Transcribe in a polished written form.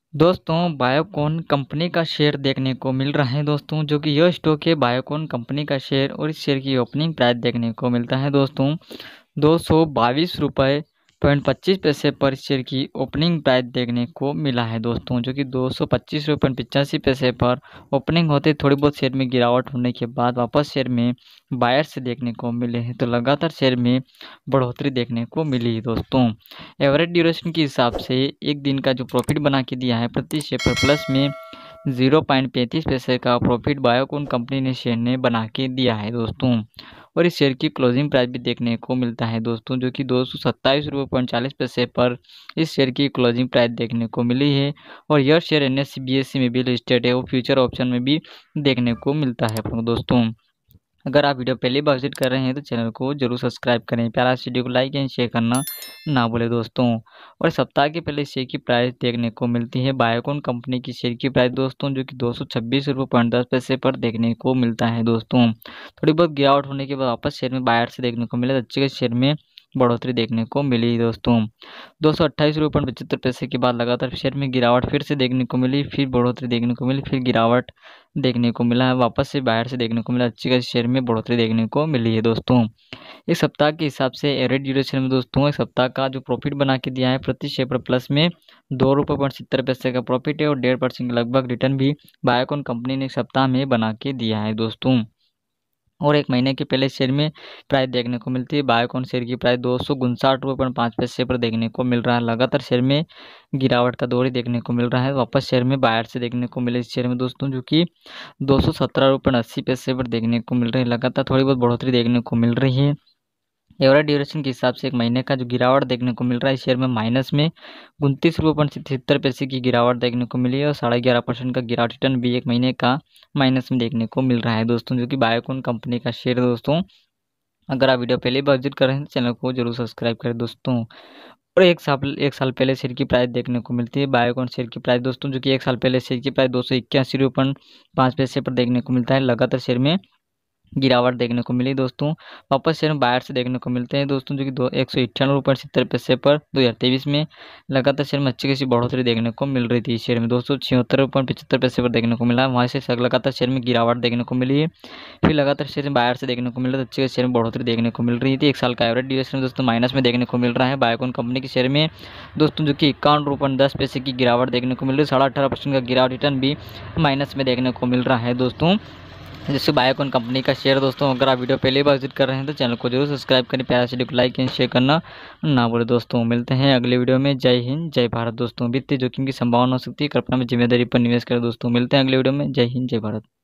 दोस्तों Biocon company का share देखने को मिल रहा है दोस्तों, जो कि यह स्टॉक है बायोकॉन कंपनी का शेयर और इस शेयर की ओपनिंग प्राइस देखने को मिलता है दोस्तों 222.25 रुपये पर इस शेयर की ओपनिंग प्राइस देखने को मिला है दोस्तों, जो कि 225.85 रुपये पर ओपनिंग होते थोड़ी बहुत शेयर में गिरावट होने के बाद वापस शेयर में बायर से देखने को मिले हैं, तो लगातार शेयर में बढ़ोतरी देखने को मिली है दोस्तों। एवरेज ड्यूरेशन के हिसाब से एक दिन का जो प्रॉफिट बना के दिया है प्रति शेयर पर प्लस में 0.35 पैसे का प्रॉफिट बायोकॉन कंपनी ने शेयर ने बना के दिया है दोस्तों। और इस शेयर की क्लोजिंग प्राइस भी देखने को मिलता है दोस्तों, जो कि 227.40 रुपये पर इस शेयर की क्लोजिंग प्राइस देखने को मिली है। और यह शेयर NSE BSE में भी लिस्टेड है और फ्यूचर ऑप्शन में भी देखने को मिलता है अपने दोस्तों। अगर आप वीडियो पहली बार विजिट कर रहे हैं तो चैनल को जरूर सब्सक्राइब करें, प्यारा वीडियो को लाइक एंड शेयर करना ना भूलें दोस्तों। और सप्ताह के पहले शेयर की प्राइस देखने को मिलती है बायोकॉन कंपनी की शेयर की प्राइस दोस्तों, जो कि 226.10 रुपये पर देखने को मिलता है दोस्तों। थोड़ी बहुत गिरावट होने के बाद वापस शेयर में बायर से देखने को मिले, अच्छे के शेयर में बढ़ोतरी देखने को मिली दोस्तों। 228.75 रुपये के बाद लगातार शेयर में गिरावट फिर से देखने को मिली, फिर बढ़ोतरी देखने को मिली, फिर गिरावट देखने को मिला है, वापस से बाहर से देखने को मिला, अच्छी खासी शेयर में बढ़ोतरी देखने को मिली है दोस्तों। एक सप्ताह के हिसाब से एवरेज ड्यूरेशन में दोस्तों एक सप्ताह का जो प्रॉफिट बना के दिया है प्रति शेयर पर प्लस में 2.70 रुपये का प्रॉफिट है और 1.5% लगभग रिटर्न भी बायोकॉन कंपनी ने एक सप्ताह में बना के दिया है दोस्तों। और एक महीने के पहले शेयर में प्राइस देखने को मिलती है बायोकॉन शेयर की प्राइस 259.5 रुपये पर देखने को मिल रहा है। लगातार शेयर में गिरावट का दौर ही देखने को मिल रहा है, वापस शेयर में बायर से देखने को मिले इस शेयर में दोस्तों, जो कि 217.80 पर देखने को मिल रही है। लगातार थोड़ी बहुत बढ़ोतरी देखने को मिल रही है। एवरेज ड्यूरेशन के हिसाब से एक महीने का जो गिरावट देखने को मिल रहा है शेयर में माइनस में 29.77 रुपये की गिरावट देखने को मिली है और 11.5% का गिरावट रिटर्न भी एक महीने का माइनस में देखने को मिल रहा है दोस्तों, जो कि बायोकॉन कंपनी का शेयर दोस्तों। अगर आप वीडियो पहले बार विजिट कर रहे हैं तो चैनल को जरूर सब्सक्राइब करें दोस्तों। और एक साल पहले शेयर की प्राइस देखने को मिलती है बायोकॉन शेयर की प्राइस दोस्तों, जो कि एक साल पहले शेयर की प्राइस 281.5 पर देखने को मिलता है। लगातार शेयर में गिरावट देखने को मिली दोस्तों, वापस शेयर में बायर से देखने को मिलते हैं दोस्तों, जो कि 198.70 पर 2023 में लगातार शेयर में अच्छी खासी बढ़ोतरी देखने को मिल रही थी। शेयर में 276.75 पर देखने को मिला, वहाँ से लगातार शेयर में गिरावट देखने को मिली है, फिर लगातार शेयर में बायर से देखने को मिल रहा है, अच्छी खासी शेयर में बढ़ोतरी देखने को मिल रही थी। एक साल का एवरेज ड्यूरेशन दोस्तों माइनस में देखने को मिल रहा है बायोकॉन कंपनी के शेयर में दोस्तों, जो कि 51.10 की गिरावट देखने को मिल रही है। 18.5% का गिरावट रिटर्न भी माइनस में देखने को मिल रहा है दोस्तों, जैसे बायोकॉन कंपनी का शेयर दोस्तों। अगर आप वीडियो पहली बार विजिट कर रहे हैं तो चैनल को जरूर सब्सक्राइब करें, प्यारा वीडियो को लाइक एंड शेयर करना ना भूलें दोस्तों। मिलते हैं अगले वीडियो में। जय हिंद जय भारत दोस्तों। वित्तीय जोखिम की संभावना हो सकती है, कृपया में जिम्मेदारी पर निवेश करें दोस्तों। मिलते हैं अगले वीडियो में। जय हिंद जय भारत।